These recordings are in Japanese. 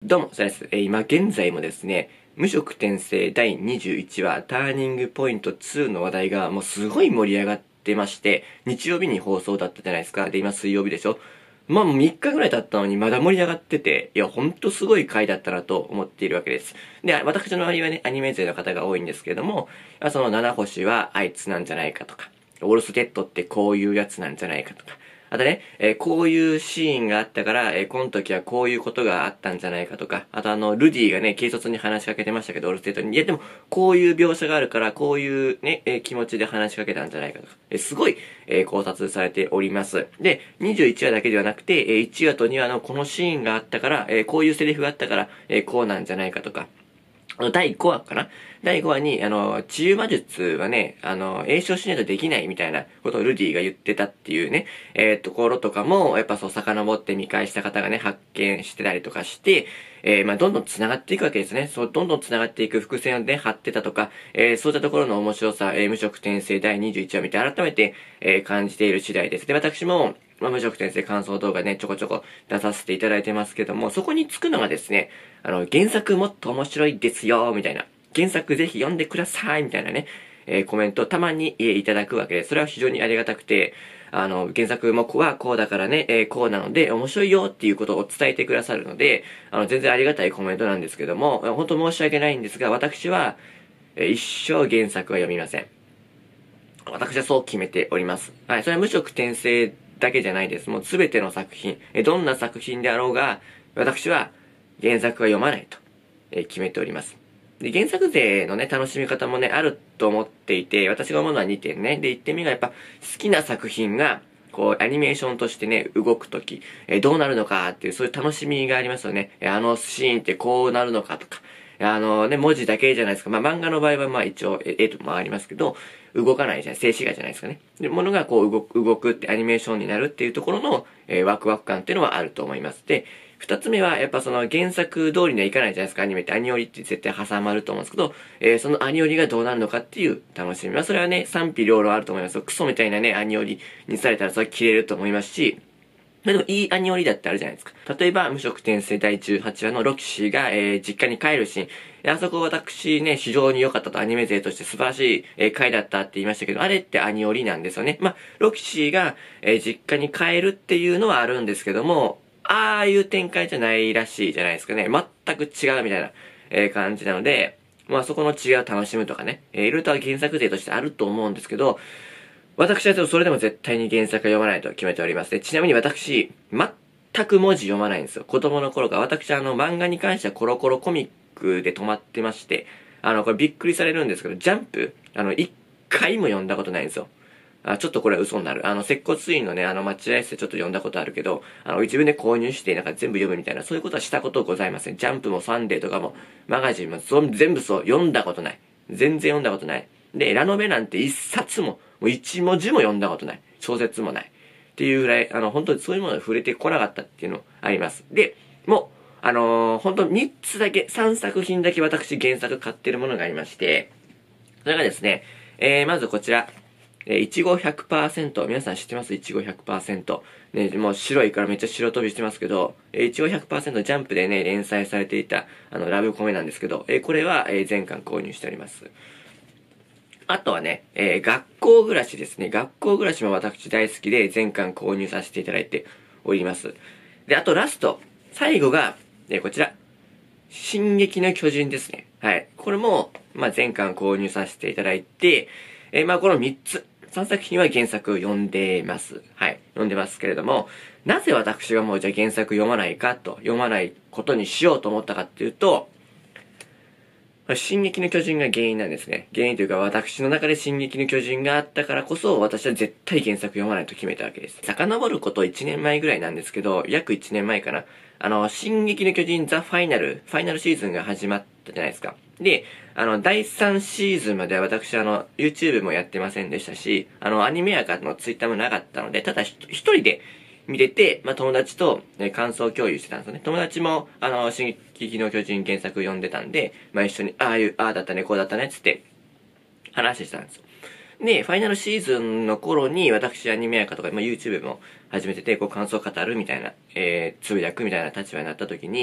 どうも、そうです。今現在もですね、無職転生第21話ターニングポイント2の話題がもうすごい盛り上がってまして、日曜日に放送だったじゃないですか。で、今水曜日でしょ。まあもう3日ぐらい経ったのにまだ盛り上がってて、いや、ほんとすごい回だったなと思っているわけです。で、私の周りはね、アニメ勢の方が多いんですけれども、その七星はあいつなんじゃないかとか、オルステッドってこういうやつなんじゃないかとか、あとね、こういうシーンがあったから、この時はこういうことがあったんじゃないかとか、あとルディがね、警察に話しかけてましたけど、オルステートに。いや、でも、こういう描写があるから、こういうね、気持ちで話しかけたんじゃないかとか、すごい、考察されております。で、21話だけではなくて、1話と2話のこのシーンがあったから、こういうセリフがあったから、こうなんじゃないかとか、第5話かな第5話に、治癒魔術はね、詠唱しないとできないみたいなことをルディが言ってたっていうね、ところとかも、やっぱそう、遡って見返した方がね、発見してたりとかして、まあ、どんどん繋がっていくわけですね。そう、どんどん繋がっていく伏線をね、張ってたとか、そういったところの面白さ、無職転生第21話見て改めて、感じている次第です。で、私も、無職転生感想動画ね、ちょこちょこ出させていただいてますけども、そこにつくのがですね、原作もっと面白いですよ、みたいな。原作ぜひ読んでください、みたいなね、コメントをたまに、いただくわけです。それは非常にありがたくて、原作もはこうだからね、こうなので面白いよっていうことを伝えてくださるので、全然ありがたいコメントなんですけども、本当申し訳ないんですが、私は、一生原作は読みません。私はそう決めております。はい、それは無職転生だけじゃないです。もうすべての作品、どんな作品であろうが、私は原作は読まないと、決めております。で、原作勢のね、楽しみ方もね、あると思っていて、私が思うのは2点ね。で、1点目がやっぱ好きな作品が、こう、アニメーションとしてね、動くとき、どうなるのかっていう、そういう楽しみがありますよね。あのシーンってこうなるのかとか、文字だけじゃないですか。まあ、漫画の場合はまあ一応、絵ともありますけど、動かないじゃない、静止画じゃないですかね。で、ものがこう動くってアニメーションになるっていうところの、ワクワク感っていうのはあると思います。で、二つ目は、やっぱその原作通りにはいかないじゃないですか。アニメってアニオリって絶対挟まると思うんですけど、そのアニオリがどうなるのかっていう楽しみ。まあ、それはね、賛否両論あると思います。クソみたいなね、アニオリにされたらそれは切れると思いますし、でもいいアニオリだってあるじゃないですか。例えば、無職転生第18話のロキシーが、実家に帰るシーン。あそこ私ね、非常に良かったとアニメ勢として素晴らしい、回だったって言いましたけど、あれってアニオリなんですよね。まあ、ロキシーが、実家に帰るっていうのはあるんですけども、ああいう展開じゃないらしいじゃないですかね。全く違うみたいな、感じなので、まあそこの違いを楽しむとかね、いろいろと原作勢としてあると思うんですけど、私はそれでも絶対に原作を読まないと決めております。で、ちなみに私、全く文字読まないんですよ。子供の頃から。私漫画に関してはコロコロコミックで止まってまして、これびっくりされるんですけど、ジャンプ、一回も読んだことないんですよ。ちょっとこれは嘘になる。接骨院のね、待合室でちょっと読んだことあるけど、自分で購入して、なんか全部読むみたいな、そういうことはしたことございません。ジャンプもサンデーとかも、マガジンも、全部そう、読んだことない。全然読んだことない。で、ラノベなんて一冊も、もう一文字も読んだことない。小説もない。っていうぐらい、本当にそういうものに触れてこなかったっていうのあります。で、もう、本当3つだけ、3作品だけ私原作買ってるものがありまして、それがですね、まずこちら、いちご100%。皆さん知ってますいちご100%。ね、もう白いからめっちゃ白飛びしてますけど、いちご100%ジャンプでね、連載されていた、ラブコメなんですけど、これは、全巻購入しております。あとはね、学校暮らしですね。学校暮らしも私大好きで全巻購入させていただいております。で、あとラスト。最後が、こちら。進撃の巨人ですね。はい。これも、まあ、全巻購入させていただいて、まあ、この3つ。3作品は原作を読んでます。はい。読んでますけれども、なぜ私がもうじゃあ原作読まないかと、読まないことにしようと思ったかっていうと、進撃の巨人が原因なんですね。原因というか私の中で進撃の巨人があったからこそ私は絶対原作読まないと決めたわけです。遡ること1年前ぐらいなんですけど、約1年前かな。進撃の巨人ザ・ファイナルシーズンが始まったじゃないですか。で、第3シーズンまでは私YouTube もやってませんでしたし、アニメやかの Twitter もなかったので、ただ一人で見れて、まあ、友達と、感想共有してたんですよね。友達も、進撃の巨人原作読んでたんで、まあ、一緒に、ああだったね、こうだったね、つって、話してたんですよ。で、ファイナルシーズンの頃に、私アニメやかとか、まあ、YouTube も始めてて、こう感想語るみたいな、つぶやくみたいな立場になった時に、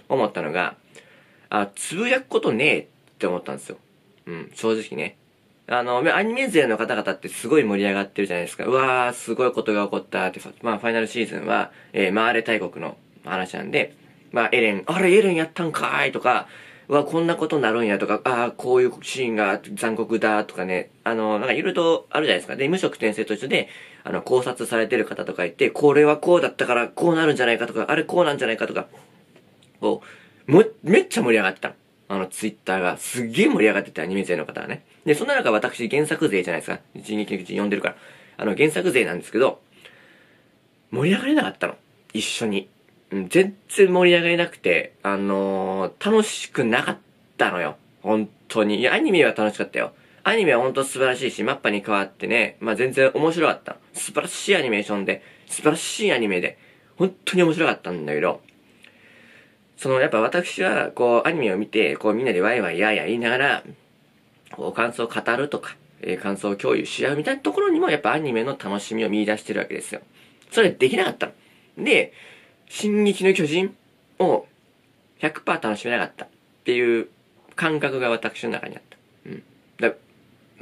思ったのが、つぶやくことねえって思ったんですよ。正直ね。アニメ勢の方々ってすごい盛り上がってるじゃないですか。うわー、すごいことが起こったって、ファイナルシーズンは、マーレ大国の話なんで、エレンやったんかーいとか、うわ、こんなことになるんやとか、こういうシーンが残酷だとかね、なんかいろいろとあるじゃないですか。で、無職転生と一緒で、考察されてる方とかいて、これはこうだったからこうなるんじゃないかとか、あれこうなんじゃないかとか、めっちゃ盛り上がってた。ツイッターが。すっげえ盛り上がってて、アニメ勢の方がね。で、そんな中私、原作勢じゃないですか。人撃の口読んでるから。原作勢なんですけど、盛り上がれなかったの。一緒に。全然盛り上がれなくて、楽しくなかったのよ。本当に。いや、アニメは楽しかったよ。アニメは本当素晴らしいし、マッパに変わってね、全然面白かった。素晴らしいアニメーションで、素晴らしいアニメで、本当に面白かったんだけど、やっぱ私は、アニメを見て、みんなでワイワイヤーヤー言いながら、感想を語るとか、感想を共有し合うみたいなところにも、やっぱアニメの楽しみを見出してるわけですよ。それできなかったの。で、進撃の巨人を100% 楽しめなかったっていう感覚が私の中にあった。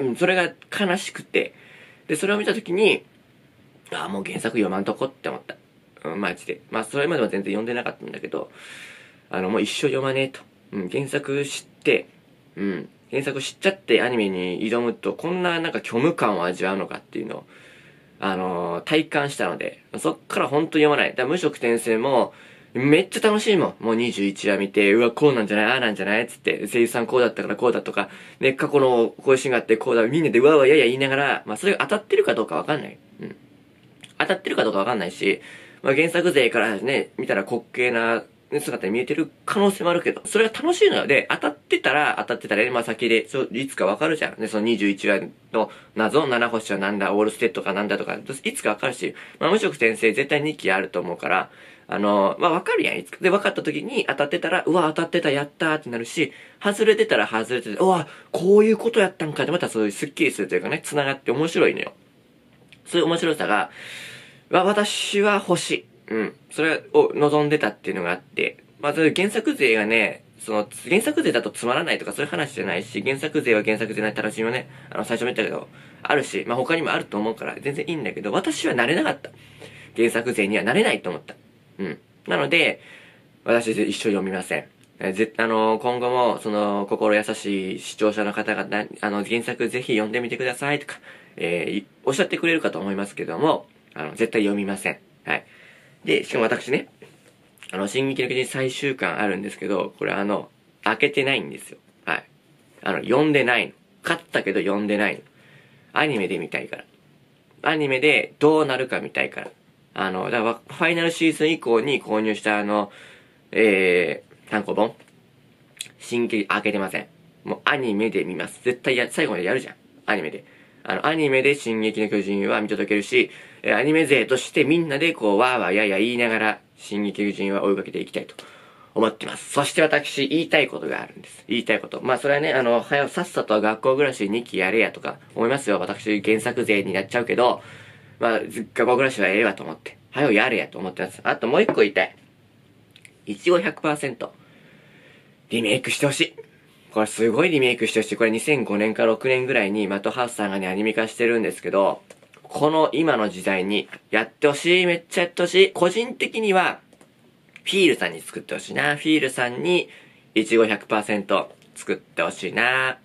それが悲しくて、で、それを見たときに、もう原作読まんとこって思った。マジで。それまでは全然読んでなかったんだけど、もう一生読まねえと。原作知って、原作知っちゃってアニメに挑むと、こんななんか虚無感を味わうのかっていうのを、体感したので、そっからほんと読まない。だから無職転生も、めっちゃ楽しいもん。もう21話見て、うわ、こうなんじゃないああなんじゃないつって、声優さんこうだったからこうだとか、ね、過去のこういうシーンがあってこうだ、みんなでうわうわやや言いながら、それが当たってるかどうかわかんない。当たってるかどうかわかんないし、原作勢からね、見たら滑稽な姿に見えてる可能性もあるけど、それが楽しいのよ。で、当たってたらね、先で、いつかわかるじゃん。ね、その21話の謎、七星はなんだ、オールステッドかなんだとか、いつかわかるし、無職転生絶対2期あると思うから、わかるやん、いつか。で、わかった時に当たってたら、うわ、当たってた、やったーってなるし、外れてたら外れてて、うわ、こういうことやったんかってまたそういうスッキリするというかね、繋がって面白いのよ。そういう面白さが、私は欲しい。それを望んでたっていうのがあって、原作勢がね、原作勢だとつまらないとかそういう話じゃないし、原作勢は原作勢の楽しみもね、最初も言ったけど、あるし、他にもあると思うから全然いいんだけど、私はなれなかった。原作勢にはなれないと思った。なので、私一生読みません。今後も、心優しい視聴者の方が、原作ぜひ読んでみてくださいとか、おっしゃってくれるかと思いますけども、絶対読みません。はい。で、しかも私ね、進撃の巨人最終巻あるんですけど、これ開けてないんですよ。はい。読んでないの。買ったけど読んでないの。アニメで見たいから。アニメでどうなるか見たいから。だからファイナルシーズン以降に購入した単行本進撃開けてません。もうアニメで見ます。絶対最後までやるじゃん。アニメで。アニメで進撃の巨人は見届けるし、アニメ勢としてみんなでわーわーやや言いながら、進撃の巨人は追いかけていきたいと思ってます。そして私、言いたいことがあるんです。言いたいこと。それはね、さっさと学校暮らし2期やれやとか思いますよ。私、原作勢になっちゃうけど、学校暮らしはええわと思って。やれやと思ってます。あともう一個言いたい。いちご 100% リメイクしてほしい。これすごいリメイクしてほしい。これ2005年か6年ぐらいにマットハウスさんがね、アニメ化してるんですけど、この今の時代にやってほしい。めっちゃやってほしい。個人的には、フィールさんに作ってほしいな。フィールさんに、いちご 100% 作ってほしいな。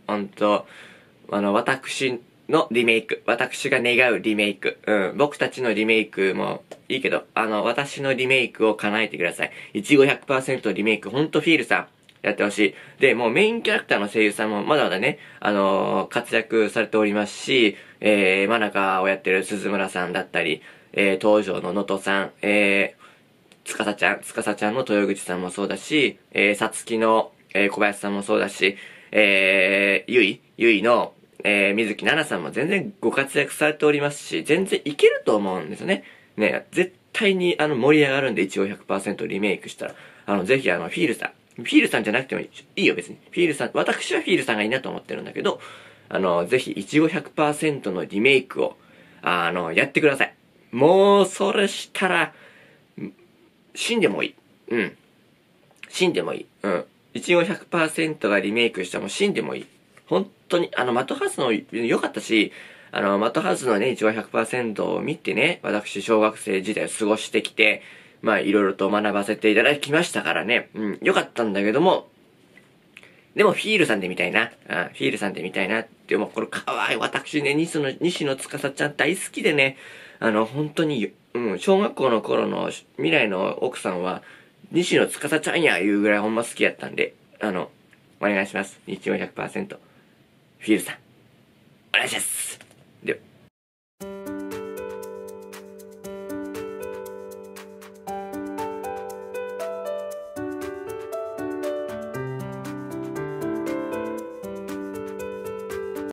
私のリメイク。私が願うリメイク。僕たちのリメイクもいいけど、私のリメイクを叶えてください。いちご 100% リメイク。ほんとフィールさん。やってほしい。で、もうメインキャラクターの声優さんもまだまだね、活躍されておりますし、真中をやってる鈴村さんだったり、東条の能登さん、つかさちゃんの豊口さんもそうだし、さつきの、小林さんもそうだし、ゆいの、水木奈々さんも全然ご活躍されておりますし、全然いけると思うんですよね。ね、絶対に盛り上がるんで、一応 100% リメイクしたら、ぜひフィールさん、フィールさんじゃなくてもいいよ別に。フィールさん、私はフィールさんがいいなと思ってるんだけど、ぜひ、いちご 100% のリメイクを、やってください。もう、それしたら、死んでもいい。 死んでもいい。うん。一応100%がリメイクしたも死んでもいい。本当に、マトハウスの良かったし、マトハウスのね、一応100%を見てね、私、小学生時代を過ごしてきて、まあ、いろいろと学ばせていただきましたからね、うん、良かったんだけども、でも、フィールさんで見たいな。フィールさんで見たいな。でも、これ、かわいい。私ね、西野司ちゃん大好きでね、本当に、うん、小学校の頃の未来の奥さんは、西野司ちゃんや、いうぐらいほんま好きやったんで、お願いします。日曜100%。フィールさん。お願いします。